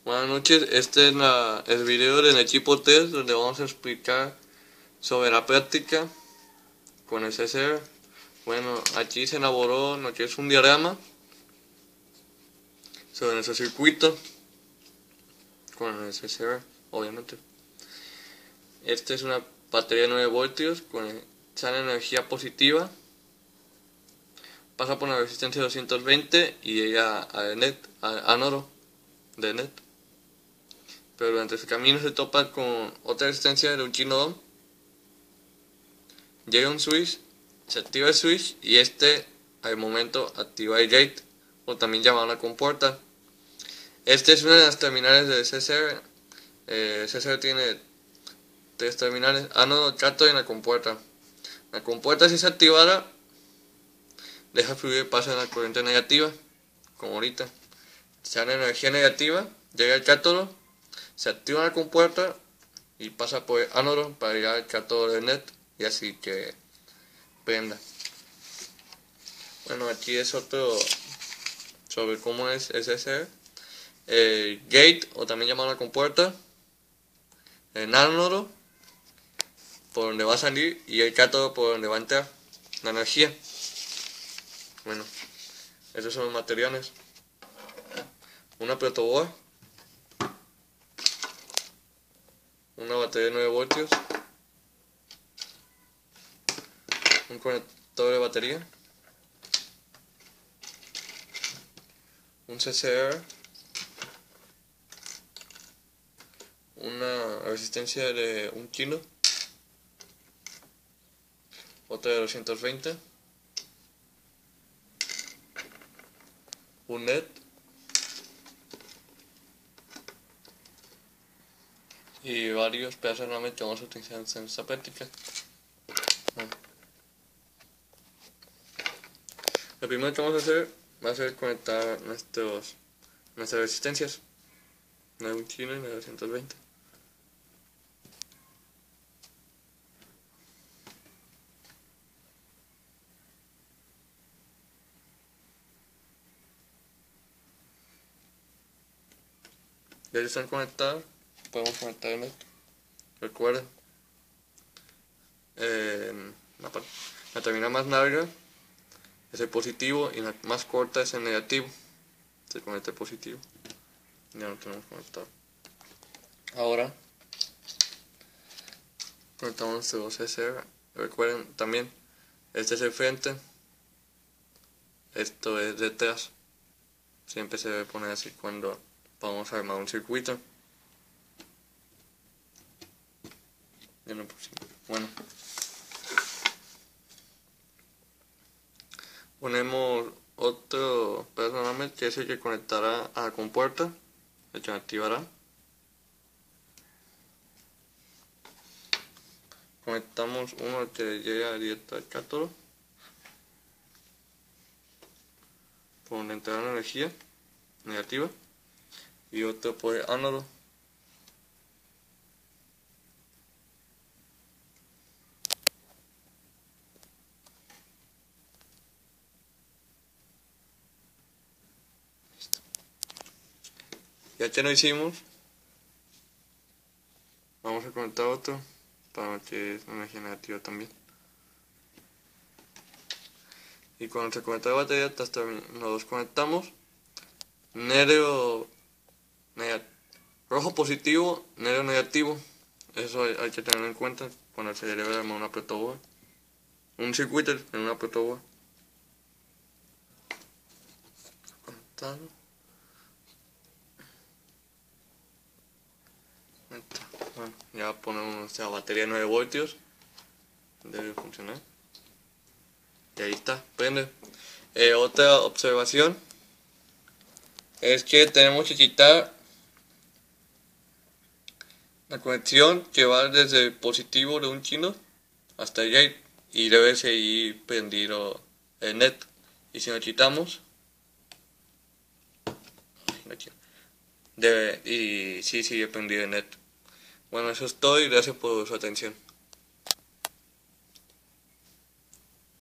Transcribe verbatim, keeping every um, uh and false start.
Buenas noches, este es la, el video del equipo tres donde vamos a explicar sobre la práctica con el C S R. Bueno, aquí se elaboró lo que es un diagrama sobre nuestro circuito con el C S R, obviamente. Esta es una batería de nueve voltios con sale energía positiva, pasa por una resistencia de doscientos veinte y llega al net, al ánodo de net. Pero durante ese camino se topa con otra resistencia de un kilo. Llega un switch, se activa el switch y este al momento activa el gate, o también llamado la compuerta. Este es una de las terminales del C S R. Eh, el C S R tiene tres terminales: ánodo, cátodo y la compuerta. La compuerta, si se activara, deja fluir el paso de la corriente negativa, como ahorita. Sale energía negativa, llega al cátodo, se activa la compuerta y pasa por el ánodo para llegar al cátodo del net y así que prenda. Bueno, aquí es otro sobre cómo es el C S R. El gate, o también llamado la compuerta, el ánodo por donde va a salir y el cátodo por donde va a entrar la energía. Bueno, esos son los materiales: una protoboard, una batería de nueve voltios, un conector de batería, un C S R, una resistencia de un kilo, otra de doscientos veinte, un net y varios pedazos de herramientas que vamos a utilizar en esta práctica. Bueno, lo primero que vamos a hacer va a ser conectar nuestros, nuestras resistencias, la de un kilo y la de doscientos veinte. Ya están conectados, podemos conectar el net. Recuerden, eh, la, la terminal más larga es el positivo y la más corta es el negativo. Se conecta el positivo, ya lo tenemos conectado. Ahora conectamos nuestro C S R. Recuerden también, este es el frente, esto es detrás. Siempre se debe poner así cuando vamos a armar un circuito. Ya no pusimos. Bueno, ponemos otro personalmente que es el que conectará a la compuerta, el que activará. Conectamos uno que llega directo al cátodo, por donde entrará la energía negativa, y otro por el ánodo. Ya que lo hicimos, vamos a conectar otro para que es energía negativa también. Y cuando se conecta la batería, hasta los dos conectamos. Negro, rojo positivo, negro negativo. Eso hay, hay que tenerlo en cuenta cuando se debe armar una protoboard, un circuito en una protoboard. Conectado. Bueno, ya ponemos nuestra batería de nueve voltios, debe funcionar, y ahí está, prende. Eh, otra observación es que tenemos que quitar la conexión que va desde el positivo de un kilo hasta el gate y debe seguir prendido el net, y si lo quitamos debe, y sí sigue prendido el net. Bueno, eso es todo y gracias por su atención.